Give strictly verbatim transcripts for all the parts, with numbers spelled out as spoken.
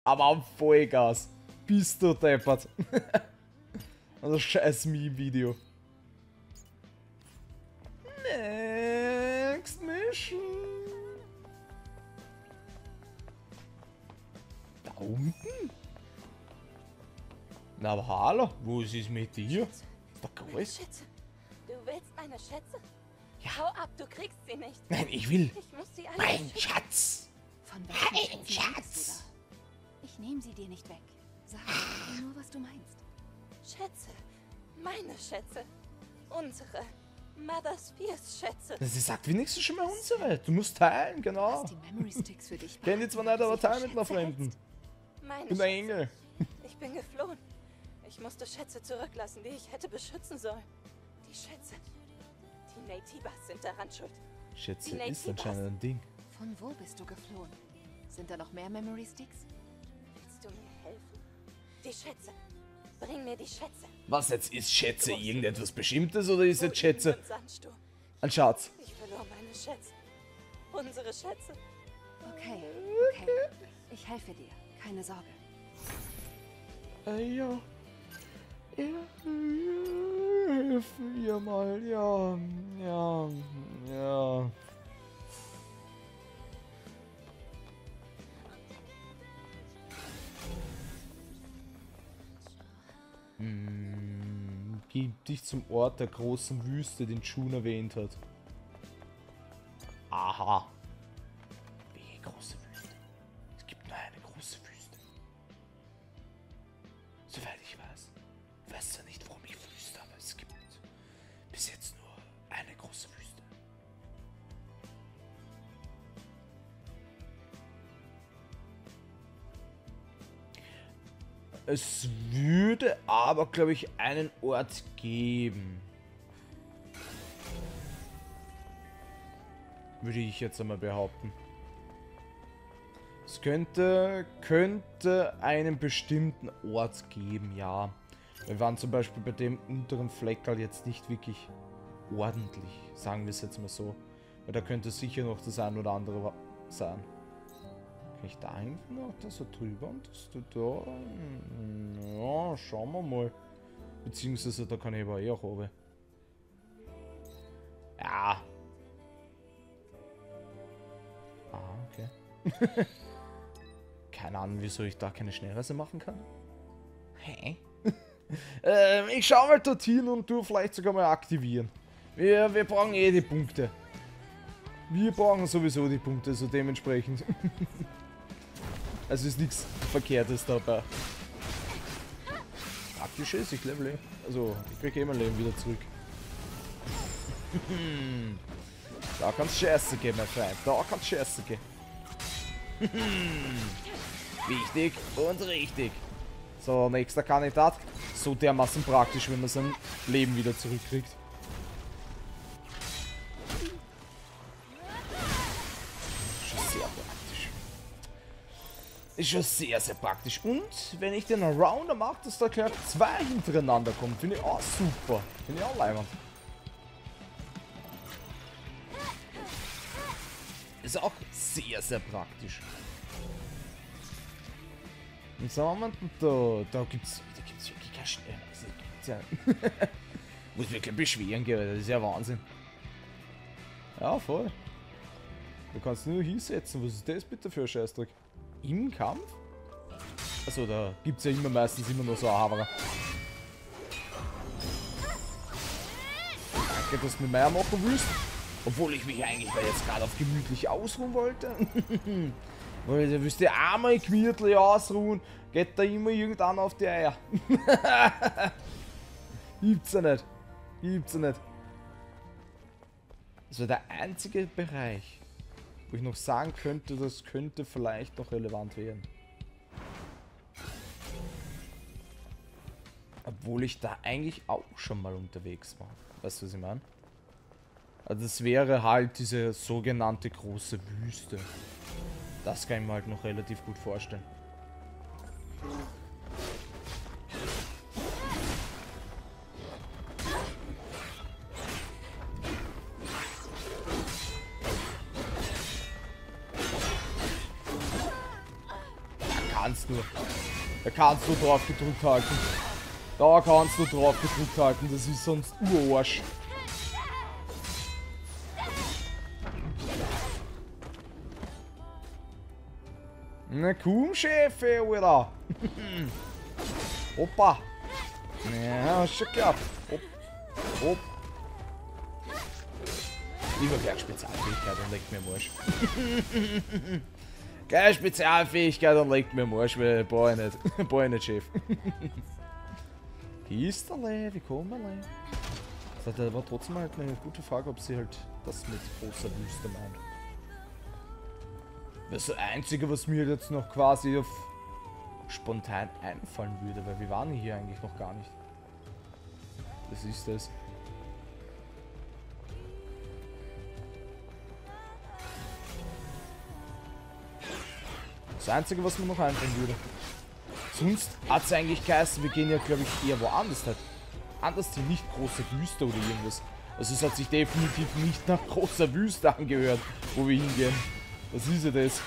Aber am Vollgas. Bist du deppert. Also scheiß Meme-Video. Next Mission. Da unten? Na aber hallo, wo ist es mit dir? Ist doch groß. Schätze. Du willst meine Schätze? Ja. Hau ab, du kriegst sie nicht. Nein, ich will. Ich muss sie alle Mein schützen. Schatz. Von Mein welchen Schätzen Schatz. redest du da? Ich nehme sie dir nicht weg. Sag mir nur, was du meinst. Schätze. Meine Schätze. Unsere. Mother Spears Schätze. Sie sagt wenigstens schon mal unsere. Du musst teilen, genau. Die Memory Sticks für dich. Kenn die zwar nicht, aber teilen mit einer Fremden. Meine Ich bin Schätze. ein Engel. Ich bin geflohen. Ich musste Schätze zurücklassen, die ich hätte beschützen sollen. Die Schätze. Die Naytibas sind daran schuld. Schätze, Die ist Naytibas. anscheinend ein Ding. Von wo bist du geflohen? Sind da noch mehr Memory Sticks? Willst du mir helfen? Die Schätze. Bring mir die Schätze. Was jetzt? Ist Schätze irgendetwas Bestimmtes oder ist jetzt Wo Schätze liegen und Sandsturm? ein Schatz? Ich verlor meine Schätze. Unsere Schätze. Okay, okay. Ich helfe dir. Keine Sorge. Äh, ja. Ja. Hilf mir mal, ja. Ja. Ja. Hm, gib dich zum Ort der großen Wüste, den June erwähnt hat. Aha. Wie große Wüste? Es gibt nur eine große Wüste. Soweit ich weiß. Ich weiß zwar nicht, warum ich wüste, aber es gibt bis jetzt nur eine große Wüste. Es würde aber, glaube ich, einen Ort geben. Würde ich jetzt einmal behaupten. Es könnte, könnte einen bestimmten Ort geben, ja. Wir waren zum Beispiel bei dem unteren Fleckerl jetzt nicht wirklich ordentlich, sagen wir es jetzt mal so. Weil da könnte sicher noch das ein oder andere wa- sein. Kann ich da hinten noch da so drüber und das da? Hm, ja, schauen wir mal. Beziehungsweise da kann ich aber eh auch oben. Ja. Ah, okay. Keine Ahnung, wieso ich da keine Schnellreise machen kann. Hä? ähm, ich schau mal dorthin und du vielleicht sogar mal aktivieren. Wir, wir brauchen eh die Punkte. Wir brauchen sowieso die Punkte, so dementsprechend. Also ist nichts Verkehrtes dabei. Praktisch ist, ich level eh. Also, ich krieg eh mein Leben wieder zurück. Da kann's Scheiße gehen, mein Freund. Da kann's Scheiße gehen. Wichtig und richtig. So, nächster Kandidat. So dermaßen praktisch, wenn man sein Leben wieder zurückkriegt. Schon sehr praktisch. Ist schon sehr, sehr praktisch. Und wenn ich den Rounder mache, dass da gleich zwei hintereinander kommen, finde ich auch super. Finde ich auch leibend. Ist auch sehr, sehr praktisch. Und so haben wir da, da gibt's, da gibt's wirklich keine Schnell. Also, gibt's ja. Muss wirklich beschweren gehen, das ist ja Wahnsinn. Ja, voll. Du kannst nur hinsetzen. Was ist das bitte für ein Scheißdreck? Im Kampf? Achso, da gibt's ja immer meistens immer nur so ein Haberer. Danke, dass du mir mehr machen willst. Obwohl ich mich eigentlich da jetzt gerade auf gemütlich ausruhen wollte. Weil du willst ja einmal gemütlich ausruhen, geht da immer irgendeiner auf die Eier. Gibt's ja nicht. Gibt's ja nicht. Das war der einzige Bereich, wo ich noch sagen könnte, das könnte vielleicht noch relevant werden. Obwohl ich da eigentlich auch schon mal unterwegs war. Weißt du, was ich meine? Also das wäre halt diese sogenannte große Wüste. Das kann ich mir halt noch relativ gut vorstellen. Da kannst du nur. Da kannst du drauf gedrückt halten. Da kannst du drauf gedrückt halten. Das ist sonst Urarsch. Na komm, Chefe, Alter. Opa. Ja, hast schon gehabt. Hopp. Hopp. Lieber gleich Spezialfähigkeit und legt mir am Arsch. Gleich Spezialfähigkeit und legt mir am Arsch, weil boah ich nicht. Boah ich nicht, Chef. Kisterle, wie kommen wir? Das war trotzdem halt eine gute Frage, ob sie halt das mit großer Wüste meint. Das ist das Einzige, was mir jetzt noch quasi auf spontan einfallen würde, weil wir waren hier eigentlich noch gar nicht. Das ist das. Das Einzige, was mir noch einfallen würde. Sonst hat es eigentlich geheißen, wir gehen ja, glaube ich, eher woanders halt. Anders die nicht große Wüste oder irgendwas. Also es hat sich definitiv nicht nach großer Wüste angehört, wo wir hingehen. Was ist ja das?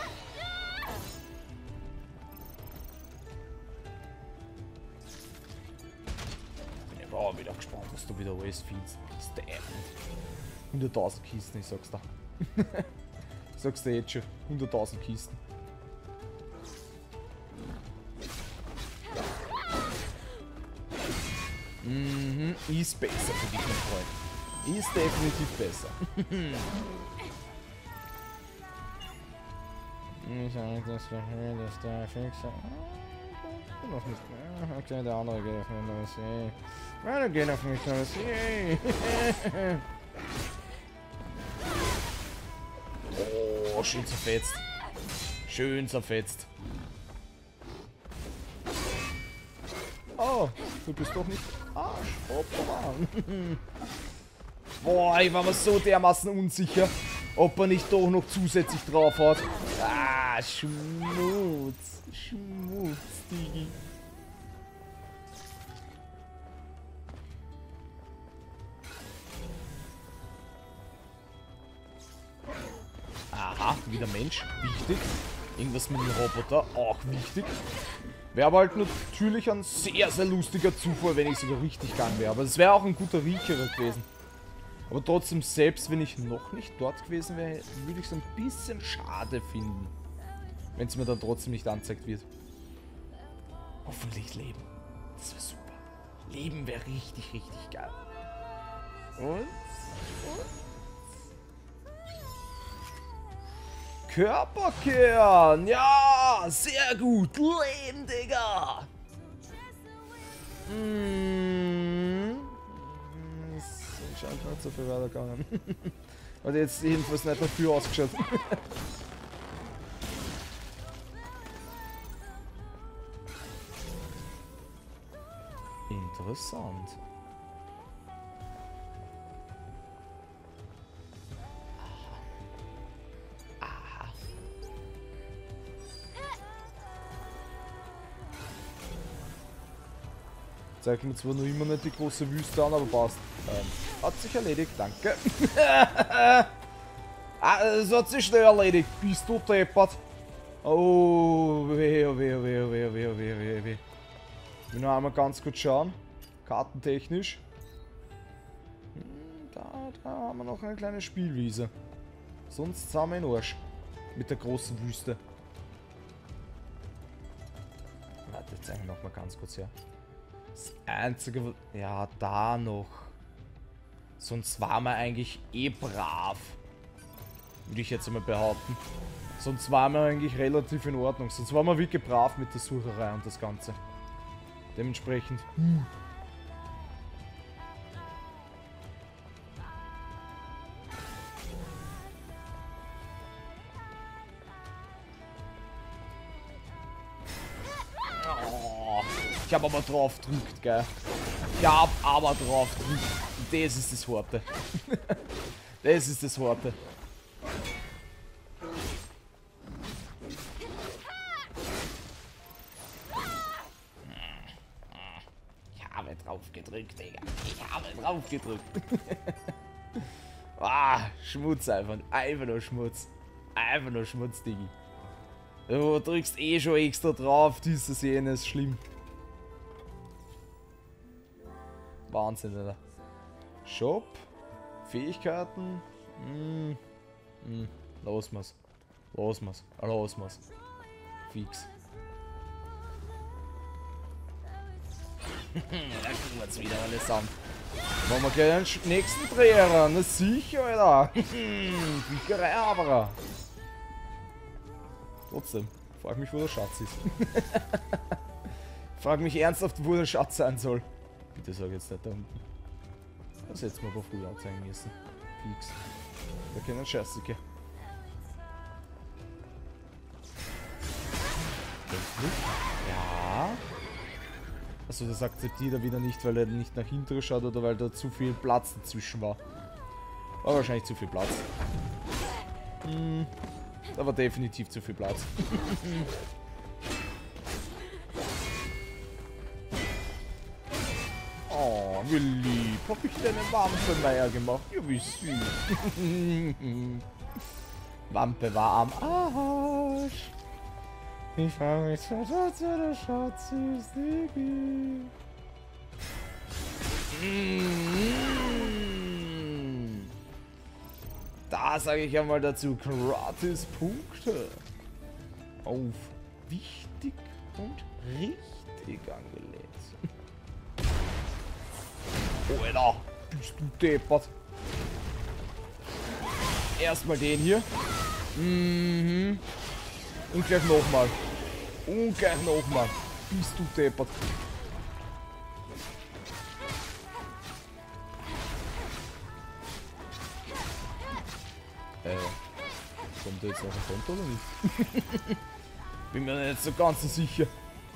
Bin ich aber auch wieder gespannt, was du wieder alles findest. hunderttausend Kisten, ich sag's da. Ich sag's dir jetzt schon. hunderttausend Kisten. Mhm, ist besser für dich, mein Freund. Ist definitiv besser. Ich sage, das verhält, dass der Fixer. Noch nicht mehr. Okay, der andere geht auf mich los. Yay. Meine gehen auf mich los. Yay. Oh, schön zerfetzt. Schön zerfetzt. Oh, du bist doch nicht Arsch. Hoppala. Boah, ich war mir so dermaßen unsicher, ob er nicht doch noch zusätzlich drauf hat. Ah, Schmutz. Schmutz, Digi. Aha, wieder Mensch. Wichtig. Irgendwas mit dem Roboter. Auch wichtig. Wäre aber halt natürlich ein sehr, sehr lustiger Zufall, wenn ich sogar richtig gegangen wäre. Aber es wäre auch ein guter Riecher gewesen. Aber trotzdem, selbst wenn ich noch nicht dort gewesen wäre, würde ich es ein bisschen schade finden. Wenn es mir dann trotzdem nicht angezeigt wird. Hoffentlich leben. Das wäre super. Leben wäre richtig, richtig geil. Und? Und? Körperkern! Ja! Sehr gut! Leben, Digga! Mmh. Ist anscheinend nicht so viel weitergegangen. Hat jetzt jedenfalls nicht dafür ausgeschaut. Interessant. Zeigt mir zwar noch immer nicht die große Wüste an, aber passt. Ähm, hat sich erledigt, danke. Ah, es hat sich schnell erledigt. Bist du deppert? Oh, weh, oh, weh, oh, weh, oh, weh, oh, weh, oh, weh, oh, weh, oh, weh. Ich will noch einmal ganz kurz schauen. Kartentechnisch. Hm, da, da haben wir noch eine kleine Spielwiese. Sonst sind wir in Arsch. Mit der großen Wüste. Warte, jetzt zeigen wir noch mal ganz kurz her. Das einzige, ja, da noch. Sonst waren wir eigentlich eh brav. Würde ich jetzt einmal behaupten. Sonst waren wir eigentlich relativ in Ordnung. Sonst waren wir wirklich brav mit der Sucherei und das Ganze. Dementsprechend. Hm. Ich hab aber drauf gedrückt, gell. Ich hab aber drauf gedrückt. Das ist das Horte. Das ist das Horte. Ich habe drauf gedrückt, Digga. Ich habe drauf gedrückt. Ah, Schmutz einfach. Einfach nur Schmutz. Einfach nur Schmutz, Diggi. Du drückst eh schon extra drauf, dieses jenes, schlimm. Wahnsinn, Alter. Shop. Fähigkeiten. Hm. Hm. Los mal's. Los mal's. Los mal's. Fix. Da kriegen wir jetzt wieder alles an. Machen wir gleich den nächsten Dreher. Na sicher, Alter. Bücherei aber. Trotzdem. Frag mich, wo der Schatz ist. Frag mich ernsthaft, wo der Schatz sein soll. Bitte sag jetzt nicht da unten. Das hätte man aber früher anzeigen müssen. Fix. Da können Scheißige. Ja. Also das akzeptiert er wieder nicht, weil er nicht nach hinten schaut oder weil da zu viel Platz dazwischen war. War wahrscheinlich zu viel Platz. Hm. Da war definitiv zu viel Platz. Oh, wie lieb. Hab ich deine Wampe-Meier gemacht? Ja, wie süß. Wampe war am Arsch. Ich frage mich, was hat der Schatz ist, Diggi. Da sage ich einmal dazu, gratis Punkte. Auf wichtig und richtig angelegt. Oh, Alter, bist du deppert. Erstmal den hier. Mhm. Und gleich nochmal. Und gleich nochmal. Bist du deppert. Äh, kommt der jetzt auf ein Konto oder nicht? Bin mir nicht so ganz so sicher.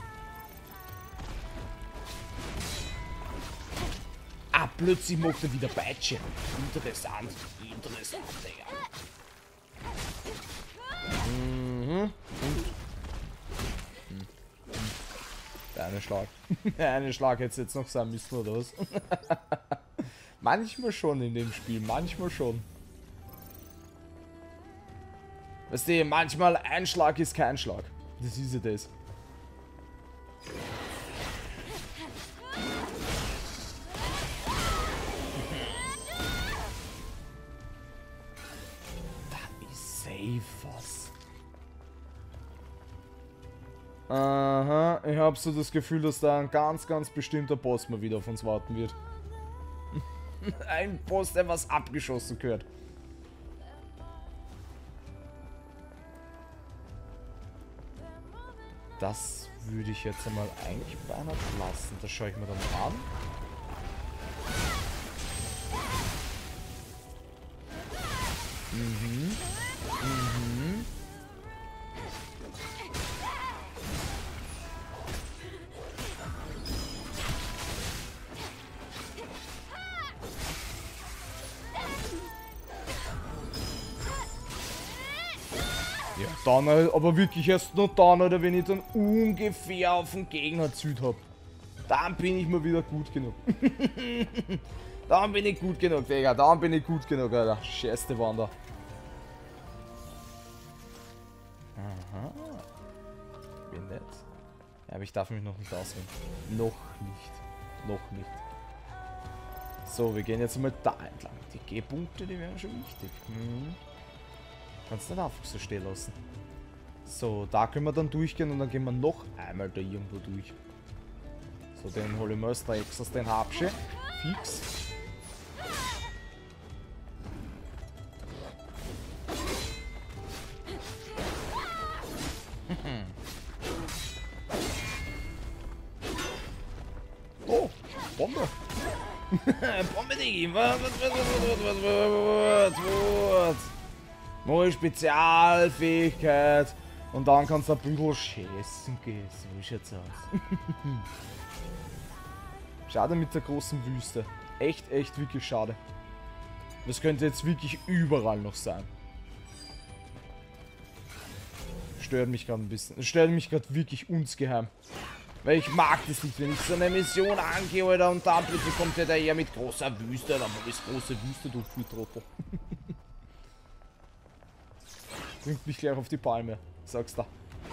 Ah, plötzlich macht er wieder Peitsche. Interessant. Interessant, Digga. Mhm. Und. Hm. Der eine Schlag. Der eine Schlag hätte es jetzt noch sein müssen, oder was? Manchmal schon in dem Spiel, manchmal schon. Weißt du, manchmal ein Schlag ist kein Schlag. Das ist ja das. Da ist safe was. Aha, ich habe so das Gefühl, dass da ein ganz, ganz bestimmter Boss mal wieder auf uns warten wird. Ein Boss, der was abgeschossen gehört. Das würde ich jetzt einmal eigentlich beinahe lassen. Das schaue ich mir dann an. Mhm. Mhm. Ja, dann aber wirklich erst noch dann, oder wenn ich dann ungefähr auf den Gegner züt habe. Dann bin ich mal wieder gut genug. Dann bin ich gut genug, Digga. Dann bin ich gut genug, Alter. Scheiße Wander. Aha. Wie nett. Ja, aber ich darf mich noch nicht auswählen. Noch nicht. Noch nicht. So, wir gehen jetzt mal da entlang. Die G-Punkte, die wären schon wichtig. Hm. Kannst du nicht einfach so stehen lassen. So, da können wir dann durchgehen und dann gehen wir noch einmal da irgendwo durch. So, den hole ich mir als nächstes, den Habsche. Fix. Oh, Bombe. Bombe, Digi. Was, was, was, was, was, was, was, was. Neue Spezialfähigkeit. Und dann kannst du ein bisschen schießen gehen. So schaut's aus. Schade mit der großen Wüste. Echt, echt, wirklich schade. Das könnte jetzt wirklich überall noch sein. Stört mich gerade ein bisschen. Das stört mich gerade wirklich insgeheim. Weil ich mag das nicht, wenn ich so eine Mission angehe, Alter, und dann plötzlich kommt der daher mit großer Wüste. Dann wo ist große Wüste, du Fußtrottel. Bringt mich gleich auf die Palme, sagst du.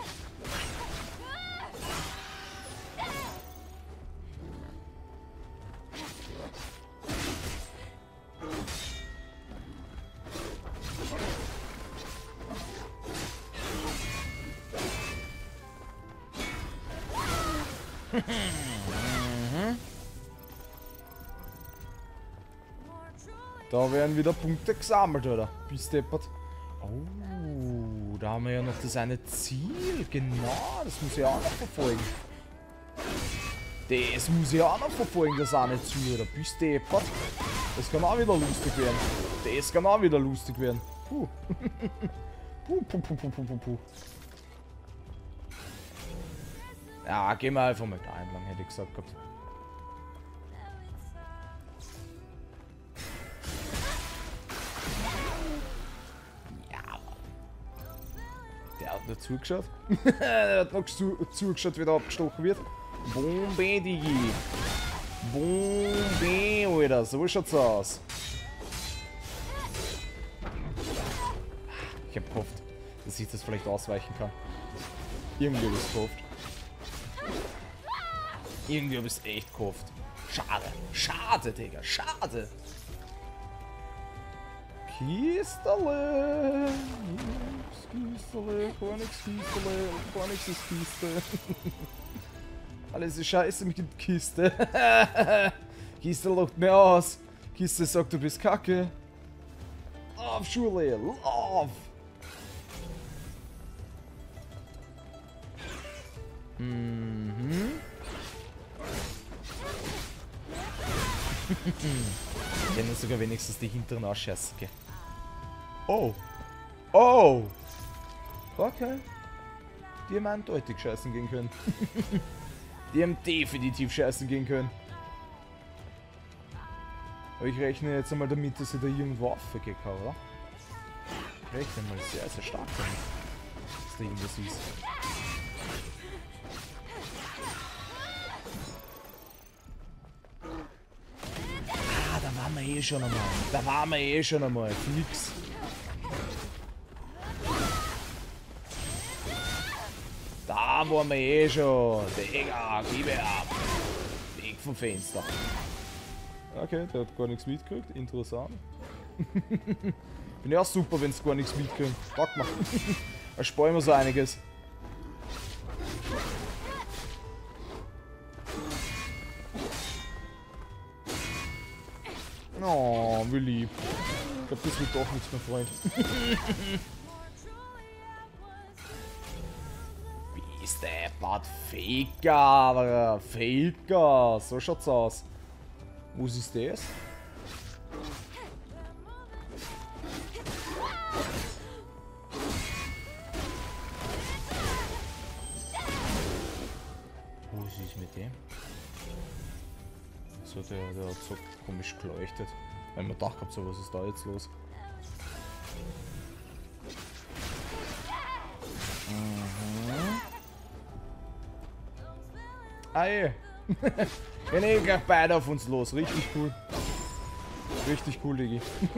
Da werden wieder Punkte gesammelt, oder? Bis deppert. Oh, da haben wir ja noch das eine Ziel. Genau, das muss ich auch noch verfolgen. Das muss ich auch noch verfolgen, das eine Ziel, oder? Bis deppert. Das kann auch wieder lustig werden. Das kann auch wieder lustig werden. Puh. puh, puh, puh, puh, puh, puh. Ja, gehen wir einfach mal da entlang, hätte ich gesagt gehabt. Ja. Der hat nicht zugeschaut. Der hat noch zu zugeschaut, wie der abgestochen wird. Bombe, Digi. Bombe, Alter. So schaut's aus. Ich hab gehofft, dass ich das vielleicht ausweichen kann. Irgendwie hab ich's gehofft. Irgendwie hab ich's echt gehofft. Schade. Schade, Digga. Schade. Kistele. Kistele. Gar nix Kistele. Gar nix ist Kiste. Alles ist scheiße mit der Kiste. Kiste lacht mir aus. Kiste sagt, du bist kacke. Lauf, Schule. Lauf. Mhm. Ich hätte sogar wenigstens die hinteren ausscheißen, gell? Oh. Oh. Okay. Die haben eindeutig scheißen gehen können. Die haben definitiv scheißen gehen können. Aber ich rechne jetzt einmal damit, dass ich da irgendwo aufgekriegt habe, oder? Ich rechne mal sehr, sehr stark damit, dass da irgendwas ist. Ah, da waren wir eh schon einmal. Da waren wir eh schon einmal. Fix. Da waren wir eh schon. Digga, gib her ab. Weg vom Fenster. Okay, der hat gar nichts mitgekriegt. Interessant. Bin ja auch super, wenn es gar nichts mitkriegt. Pack mal. Da sparen wir so einiges. Oh, wie lieb. Ich glaube, das wird doch nichts mehr, Freund. Wie ist der Bad Faker, Alter. Faker. So schaut's aus. Was ist das? Was ist mit dem? So, der, der hat so komisch geleuchtet. Weil man gedacht hat, so, was ist da jetzt los? Mhm. Ah, ey. Wir nehmen gleich beide auf uns los. Richtig cool. Richtig cool, Digi.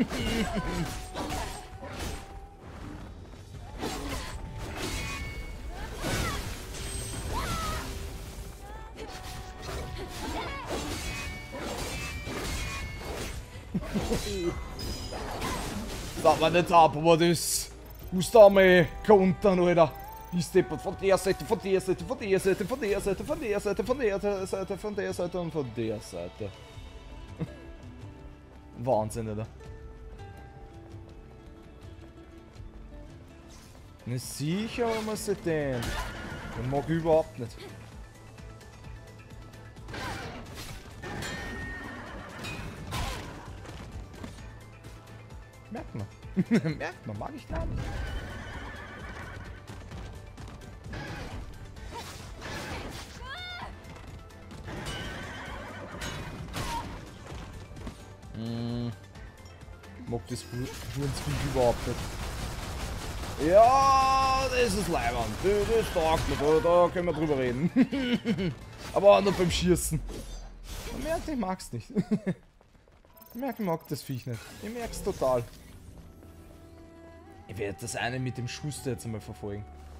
Das war nicht ab, aber das muss da mal kontern, Alter. Ich steppe von der Seite, von der Seite, von der Seite, von der Seite, von der Seite, von der Seite, von der Seite und von der Seite. Wahnsinn, oder? Ne, sicher haben wir sie denn. Den mag ich überhaupt nicht. Merkt man. Merkt man, mag ich gar nicht. Hm. Mag das Wurenzvieh überhaupt nicht. Ja, das ist leibend. Das, das taugt mir, da, da können wir drüber reden. Aber auch nur beim Schießen. Man merkt, ich mag's nicht. Ich merke, ich mag das Viech nicht. Ich merk's total. Ich werde das eine mit dem Schuster jetzt einmal verfolgen.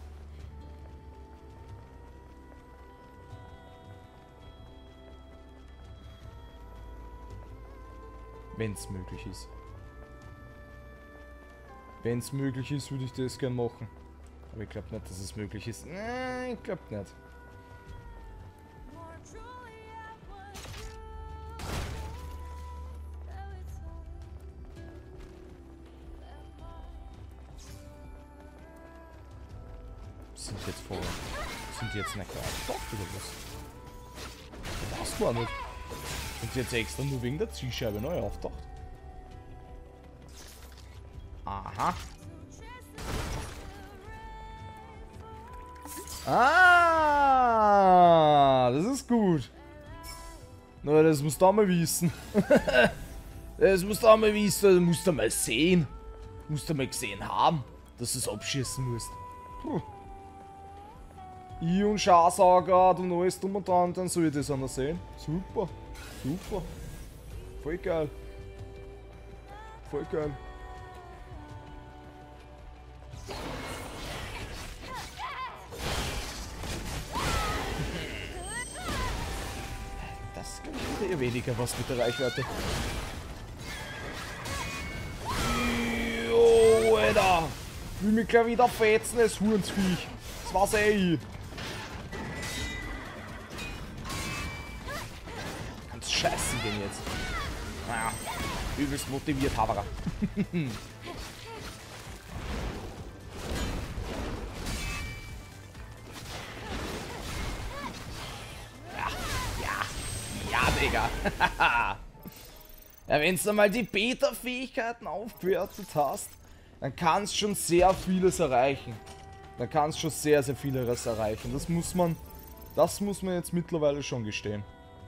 Wenn es möglich ist. Wenn es möglich ist, würde ich das gern machen. Aber ich glaube nicht, dass es möglich ist. Nein, ich glaube nicht. ich jetzt vor? Sind die jetzt nicht auftaucht oder was? Ich weiß gar nicht. Sind die jetzt extra nur wegen der Zielscheibe neu auftaucht? Aha. Ah, das ist gut. Na, das musst du auch mal wissen. Das musst du auch mal wissen, das musst du mal sehen. Musst du mal gesehen haben, dass du es abschießen musst. Puh. Ich und Scharsauger und alles drum und dran, dann soll ich das anders sehen. Super, super. Voll geil. Voll geil. Das geht eher weniger was mit der Reichweite. Jo, Alter! Will mich gleich wieder fetzen, das Hurensviech. Das war's eh. Kannst scheißen gehen jetzt. Naja, übelst motiviert, Haberer. Digga. Ja, wenn du mal die Beta-Fähigkeiten aufgewertet hast, dann kannst du schon sehr vieles erreichen. Dann kannst du schon sehr, sehr vieles erreichen. Das muss man, das muss man jetzt mittlerweile schon gestehen.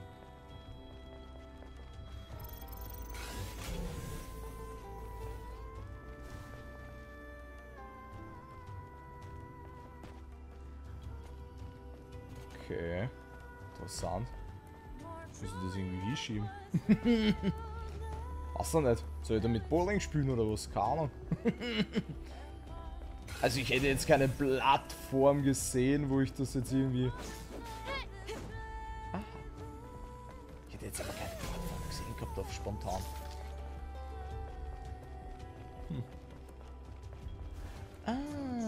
Okay, interessant. Müssen das irgendwie hinschieben? Weiß doch nicht. Soll ich da mit Bowling spielen oder was? Keine Ahnung. Also ich hätte jetzt keine Plattform gesehen, wo ich das jetzt irgendwie... Aha. Ich hätte jetzt aber keine Plattform gesehen gehabt auf spontan. Hm. Ah.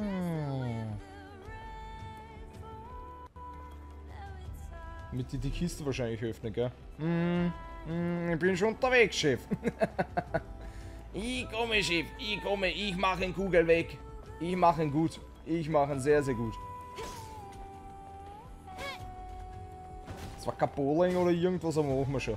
Mit die, die Kiste wahrscheinlich öffnen, gell? Mm, mm, ich bin schon unterwegs, Chef. Ich komme, Chef. Ich komme. Ich mache einen Kugel weg. Ich mache ihn gut. Ich mache ihn sehr, sehr gut. Das war kein Bowling oder irgendwas, aber machen wir schon.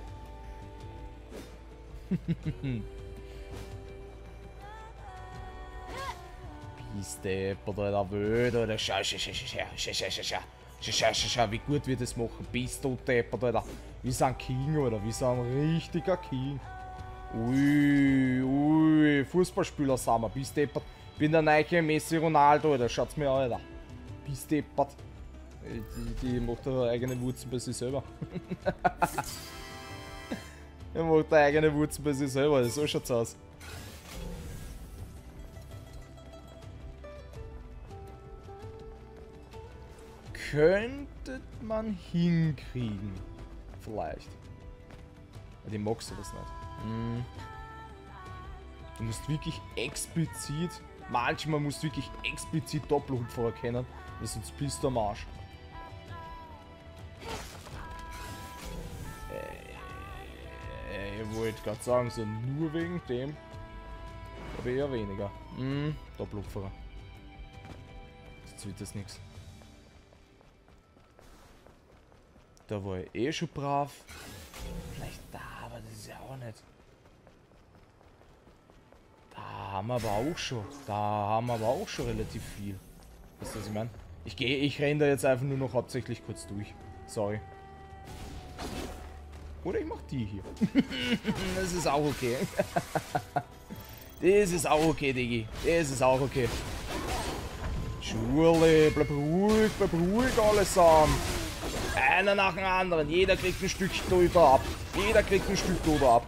Bistepper, Alter, Wöd, Alter. Schau, schau, schau, schau, schau, schau, schau, schau. Schau, schau, schau, wie gut wir das machen. Bist du deppert, Alter. Wir sind King, oder? Wir sind ein richtiger King. Ui, ui, Fußballspieler sind wir. Bist deppert. Bin der neue Messi Ronaldo, Alter. Schaut's mir an, Alter. Bist deppert. Die, die macht ihre eigene Wurzeln bei sich selber. Er macht ihre eigene Wurzeln bei sich selber. So schaut's aus. Könnte man hinkriegen. Vielleicht. Die magst du das nicht. Hm. Du musst wirklich explizit, manchmal musst du wirklich explizit Doppelhupfer erkennen, sonst bist du am Arsch. Äh, ich wollte gerade sagen, so nur wegen dem, aber eher weniger. Hm, Doppelhupfer. Jetzt wird das nichts. Da war ich eh schon brav. Vielleicht da, aber das ist ja auch nicht. Da haben wir aber auch schon. Da haben wir aber auch schon relativ viel. Weißt du, was ich meine? Ich gehe, ich renne da jetzt einfach nur noch hauptsächlich kurz durch. Sorry. Oder ich mach die hier. Das ist auch okay. Das ist auch okay, Diggi. Das ist auch okay. Schurli, bleib ruhig, bleib ruhig, alles an. Einer nach dem anderen. Jeder kriegt ein Stück Doder ab. Jeder kriegt ein Stück Doder ab.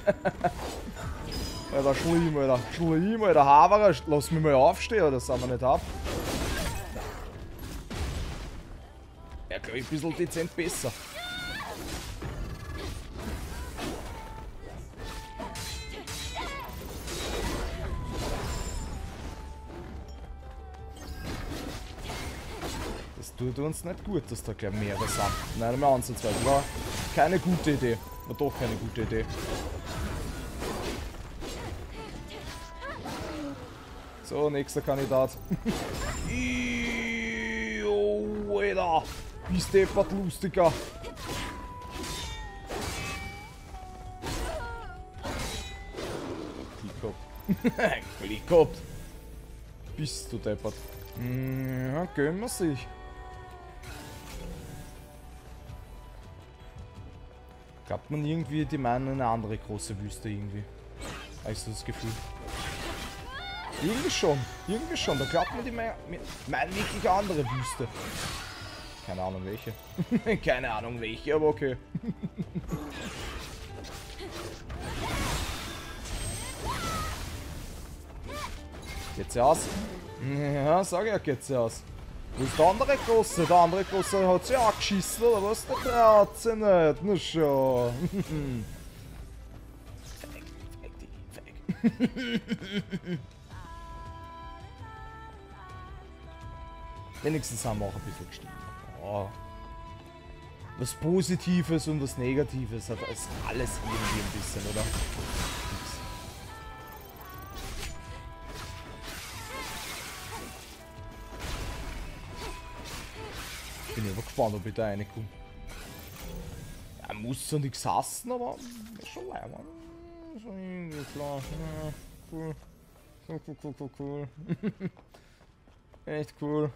Alter, schlimm, Alter. Schlimm, Alter. Haverer, lass mich mal aufstehen, oder? Das sind wir nicht ab. Ja, glaube ich, ein bisschen dezent besser. Tut uns nicht gut, dass da gleich mehrere sind. Nein, mehr ansatzweise. War keine gute Idee. War doch keine gute Idee. So, nächster Kandidat. Alter! Bist deppert lustiger. Glück gehabt. Glück gehabt. Bist du deppert. Ja, gönnen wir sich. Glaubt man irgendwie, die meinen eine andere große Wüste irgendwie. Habe ich so das Gefühl. Irgendwie schon, irgendwie schon. Da glaubt man, die meinen wirklich eine andere Wüste. Keine Ahnung welche. Keine Ahnung welche, aber okay. Geht's ja aus? Ja, sag ja, geht's ja aus. Wo ist der andere Große? Der andere Große hat sich auch geschissen, oder was? Der traut sich nicht. Na schon. Feig, feig, feig. Wenigstens haben wir auch ein bisschen gestimmt. Oh. Was Positives und was Negatives hat es alles irgendwie ein bisschen, oder? Bin ich aber gespannt, ob ich da reinkomme. Er muss so nichts hassen, aber ist schon leibend. Ist schon irgendwie klar. Ja, cool. Cool, cool, cool, cool, cool. Echt cool.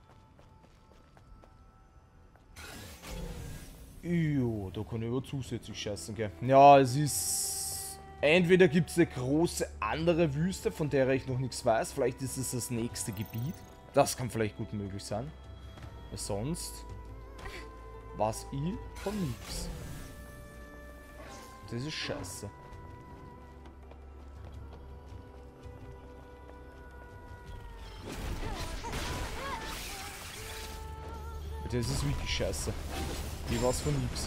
Jo, da kann ich aber zusätzlich scheißen, gell. Ja, es ist... Entweder gibt es eine große andere Wüste, von der ich noch nichts weiß. Vielleicht ist es das nächste Gebiet. Das kann vielleicht gut möglich sein. Weil sonst... weiß ich von nichts. Das ist scheiße. Das ist wirklich scheiße. Die war's von nix.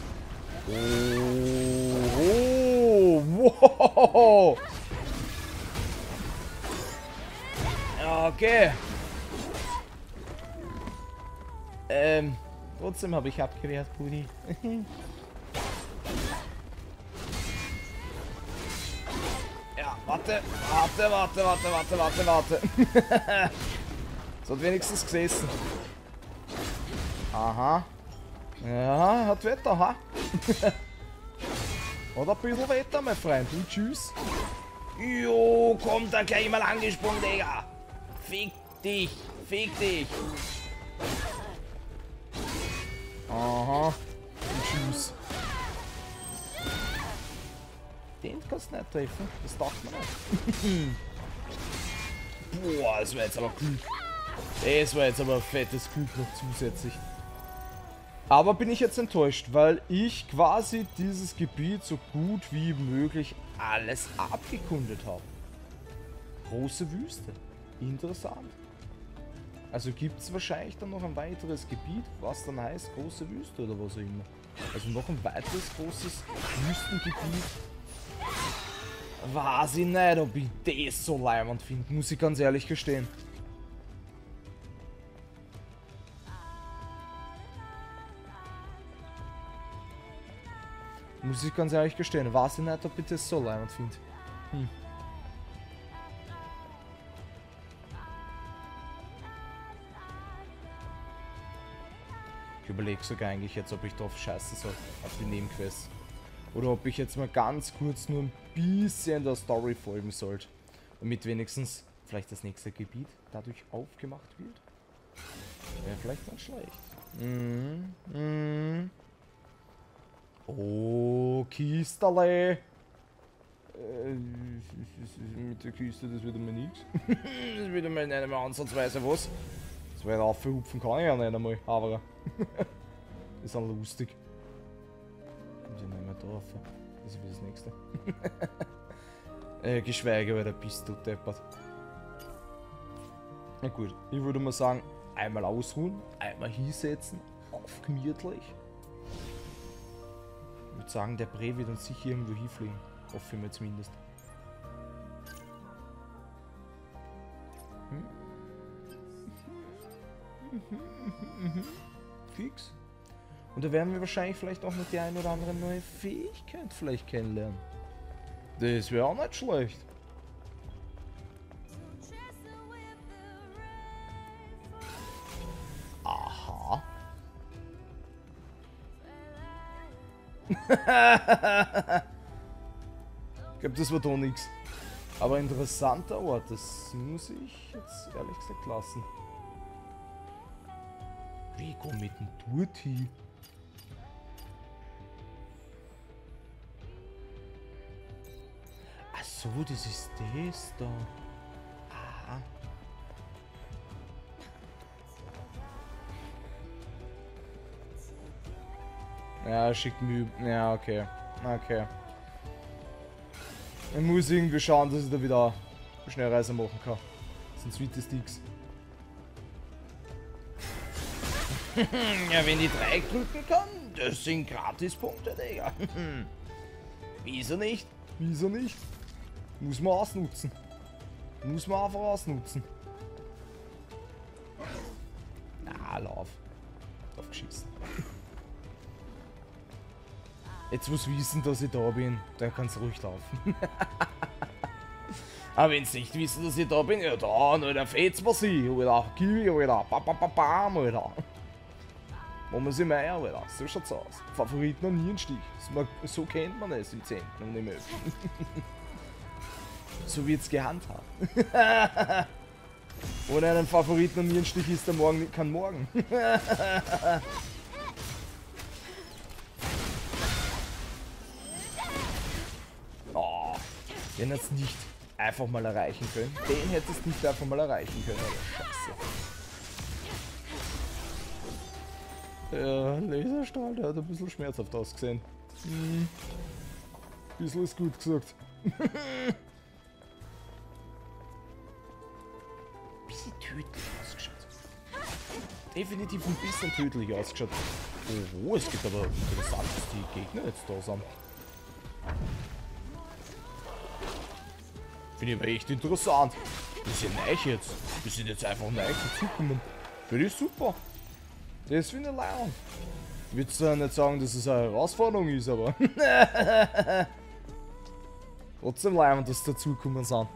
Oh, oh, wow. Okay. Ähm, trotzdem habe ich abgewehrt, Pudi. Ja, warte, warte, warte, warte, warte, warte, warte. So hat wenigstens gesessen. Aha. Ja, hat Wetter, ha? Oder ein bisschen Wetter, mein Freund. Und tschüss. Jo, kommt da gleich mal angesprungen, Digga. Fick dich, fick dich. Aha. Und tschüss. Den kannst du nicht treffen. Das dachte man nicht. Boah, das war jetzt aber Glück. Das war jetzt aber ein fettes Glück noch zusätzlich. Aber bin ich jetzt enttäuscht, weil ich quasi dieses Gebiet so gut wie möglich alles abgekundet habe. Große Wüste. Interessant. Also gibt es wahrscheinlich dann noch ein weiteres Gebiet, was dann heißt große Wüste oder was auch immer. Also noch ein weiteres großes Wüstengebiet. Weiß ich nicht, ob ich das so leibend finde, muss ich ganz ehrlich gestehen. Muss ich ganz ehrlich gestehen, weiß ich nicht, ob ich das so leibend finde. Hm. Ich überlege sogar eigentlich jetzt, ob ich drauf scheißen soll, auf die Nebenquests. Oder ob ich jetzt mal ganz kurz nur ein bisschen der Story folgen sollte. Damit wenigstens vielleicht das nächste Gebiet dadurch aufgemacht wird. Wäre vielleicht nicht schlecht. Mhm. Mhm. Oh, Kisterle. Äh, mit der Kiste, das wird mir nichts. Das wird mir nicht mehr ansatzweise was. Das weit aufhupfen kann ich ja nicht einmal, aber ist auch lustig. Kommt ja nicht mehr drauf. Das ist für das nächste. äh, geschweige, weil da bist du deppert. Na gut, ich würde mal sagen, einmal ausruhen, einmal hinsetzen, auf gemütlich. Ich würde sagen, der Brei wird uns sicher irgendwo hinfliegen. Hoffe ich mir zumindest. Fix. Und da werden wir wahrscheinlich vielleicht auch noch die eine oder andere neue Fähigkeit vielleicht kennenlernen. Das wäre auch nicht schlecht. Aha. Ich glaube, das war doch nichts. Aber interessanter Ort, das muss ich jetzt ehrlich gesagt lassen. Wie komm mit dem dort hin? Ach so, das ist das da. Aha. Ja, schickt mir. Ja, okay. Okay. Ich muss irgendwie schauen, dass ich da wieder schnell Reise machen kann. Sonst wird das nix. Ja, wenn ich drei drücken kann, das sind Gratispunkte, Digga. Wieso nicht? Wieso nicht? Muss man ausnutzen. Muss man einfach ausnutzen. Na, lauf. Drauf geschissen. Jetzt muss wissen, dass ich da bin. Da kannst du ruhig laufen. Aber wenn sie nicht wissen, dass ich da bin, ja dann, Alter, fetzt man sie, Alter. Kiwi, Alter. Bam, bam, bam, bam, Alter. Machen wir sie mehr, Alter. So schaut's aus. Favoriten und Nierenstich. So kennt man es im Zentrum und im Öffnen. So wird's gehandhabt. Ohne einen Favoriten und Nierenstich ist der Morgen kein Morgen. Oh, den hättest du nicht einfach mal erreichen können. Den hättest du nicht einfach mal erreichen können, Alter. Scheiße. Der Laserstrahl, der hat ein bisschen schmerzhaft ausgesehen. Hm. Bisschen ist gut gesagt. Bisschen tödlich ausgeschaut. Definitiv ein bisschen tödlich ausgeschaut. Oh, es gibt aber interessant, dass die Gegner jetzt da sind. Finde ich aber echt interessant. Die sind neu jetzt. Die sind jetzt einfach neu dazugekommen. Finde ich super. Das finde ich leid. Ich würde zwar nicht sagen, dass es eine Herausforderung ist, aber trotzdem leid, dass sie dazugekommen sind.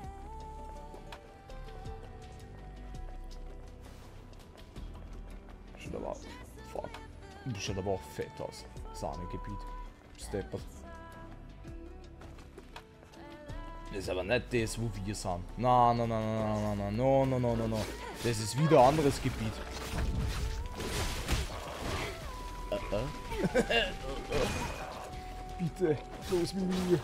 Schaut aber, fuck. Schaut aber auch fett aus. Sahnegebiet. Steppert. Das ist aber nicht das, wo wir sind. Na, na, na, na, na, na, no, no, no, no, no. Das ist wieder ein anderes Gebiet. Uh -uh. Bitte, los mit mir.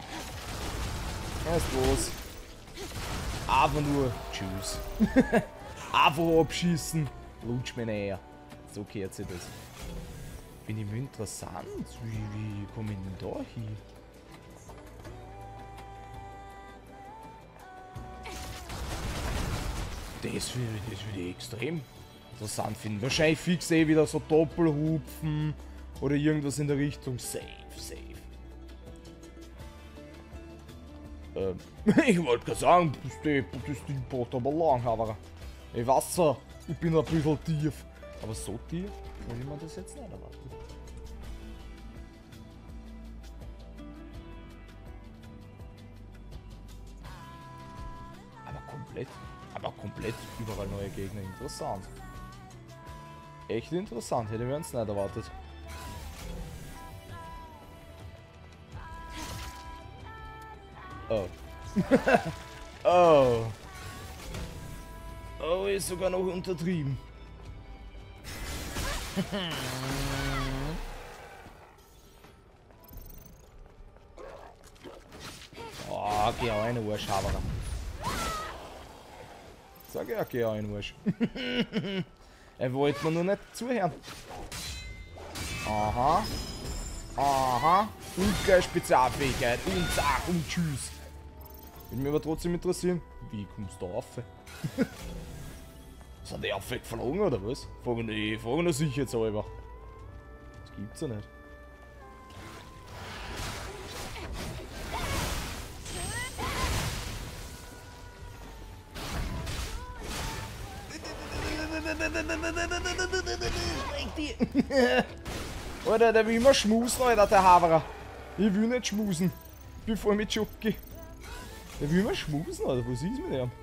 Erst los. Einfach nur tschüss. Einfach abschießen. Lutsch mir näher. So kehrt sich das. Bin ich interessant. Wie, wie komme ich denn da hin? Das würde das würd ich extrem interessant finden. Wahrscheinlich fix eh wieder so Doppelhupfen oder irgendwas in der Richtung. Safe, safe. Ähm, ich wollte gerade sagen, das, das Ding braucht aber lang, aber ich weiß zwar, ich bin ein bisschen tief, aber so tief will ich mir das jetzt nicht erwarten. Aber komplett. Aber komplett überall neue Gegner. Interessant. Echt interessant. Hätte wir uns nicht erwartet. Oh. Oh. Oh, ist sogar noch untertrieben. Oh, geh auch eine Uhr, Schaberer. Sag ja, geh auch ein Arsch. Er wollte mir nur nicht zuhören. Aha. Aha. Und keine Spezialfähigkeit. Und zack und tschüss. Würde mich aber trotzdem interessieren, wie kommst du da rauf? Sind die auch weggeflogen oder was? Fragen die, fragen die sich jetzt selber. Das gibt's ja nicht. Alter, der will immer schmusen, Alter, der Haverer. Ich will nicht schmusen. Ich bin voll mit Schoki. Der will immer schmusen, Alter. Was ist mit dem?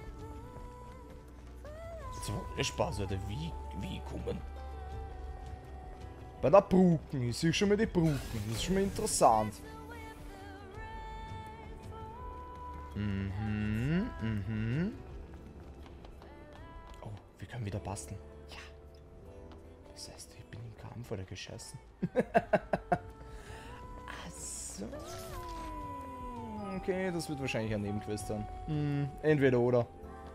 Das war Spaß, Alter. Wie, wie kommen Bei der Bruken. Ich sehe schon mal die Bruken. Das ist schon mal interessant. Mhm, mhm. Oh, wir können wieder basteln. Ja. Das heißt, ich bin im Kampf oder geschossen. Achso. Okay, das wird wahrscheinlich ein Nebenquest dann. Hm, entweder oder.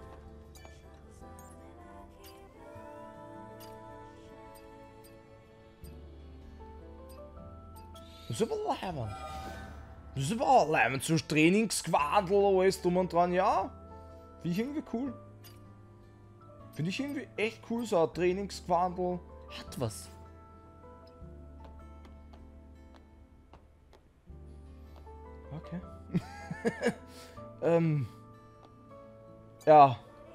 Das ist aber leibend. Das ist aber auch leibend. So Trainingsquadel, alles drum und dran, ja. Finde ich irgendwie cool. Finde ich irgendwie echt cool, so ein Trainingsquadel. Hat was. Okay. ähm. Ja.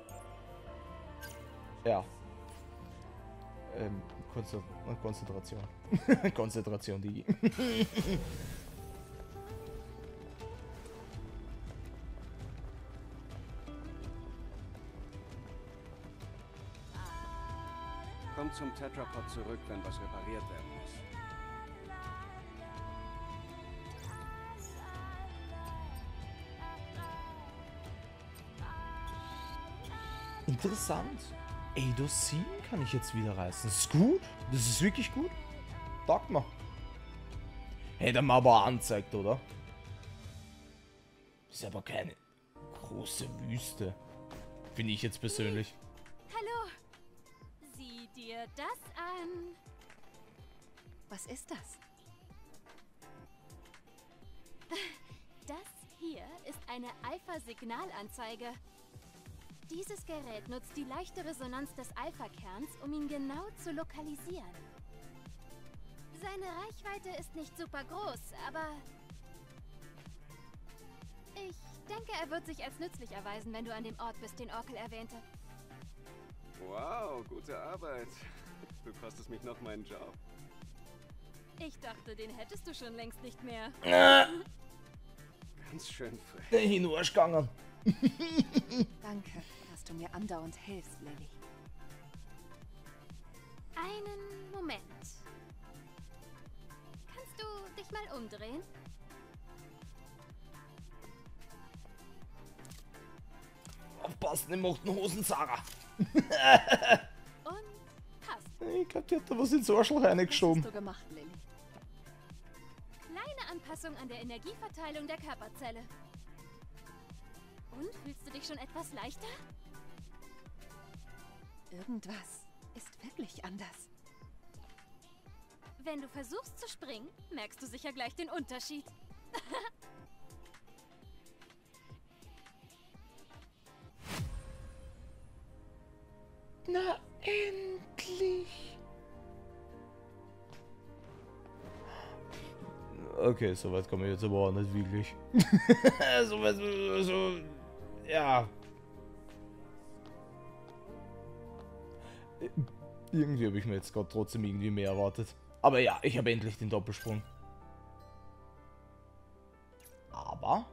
Ja. Ähm, Konzer Konzentration. Konzentration, die. Komm zum Tetrapod zurück, wenn was repariert werden muss. Interessant. Eidos sieben kann ich jetzt wieder reißen. Das ist gut. Das ist wirklich gut. Taugt mir. Hätte man aber angezeigt, oder? Ist aber keine große Wüste. Finde ich jetzt persönlich. Hallo. Sieh dir das an. Was ist das? Das hier ist eine Alpha-Signalanzeige. Dieses Gerät nutzt die leichte Resonanz des Alpha-Kerns, um ihn genau zu lokalisieren. Seine Reichweite ist nicht super groß, aber ich denke, er wird sich als nützlich erweisen, wenn du an dem Ort bist, den Orkel erwähnte. Wow, gute Arbeit. Du kostest mich noch meinen Job. Ich dachte, den hättest du schon längst nicht mehr. Ganz schön frech. Der hin Arsch gegangen. Danke, dass du mir andauernd hilfst, Lily. Einen Moment. Kannst du dich mal umdrehen? Aufpassen, die macht einen Hosen, Sarah. Und passt. Ich glaube, die hat da was ins Arschloch reingeschoben. Was hast du gemacht, Lily? Kleine Anpassung an der Energieverteilung der Körperzelle. Und, fühlst du dich schon etwas leichter? Irgendwas ist wirklich anders. Wenn du versuchst zu springen, merkst du sicher gleich den Unterschied. Na, endlich! Okay, soweit komme ich jetzt aber auch nicht wirklich. Soweit, so, ja. Irgendwie habe ich mir jetzt gerade trotzdem irgendwie mehr erwartet. Aber ja, ich habe endlich den Doppelsprung. Aber...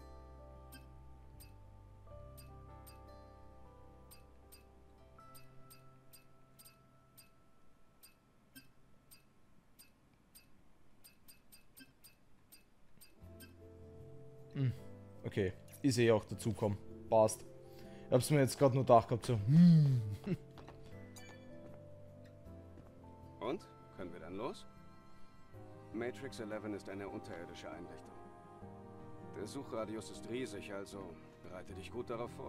Hm, okay, ich sehe auch dazu kommen. Passt. Ich hab's mir jetzt gerade nur gedacht gehabt, so. Hm. Und? Können wir dann los? Matrix elf ist eine unterirdische Einrichtung. Der Suchradius ist riesig, also bereite dich gut darauf vor.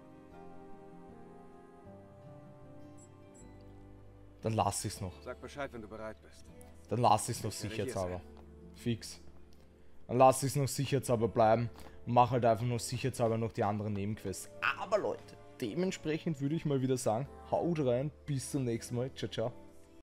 Dann lass ich's noch. Sag Bescheid, wenn du bereit bist. Dann lass ich's noch sicherheitshalber. Fix. Dann lass ich's noch sicherheitshalber bleiben. Mach halt einfach noch sicherheitshalber noch die anderen Nebenquests. Aber Leute, dementsprechend würde ich mal wieder sagen, haut rein, bis zum nächsten Mal. Ciao, ciao.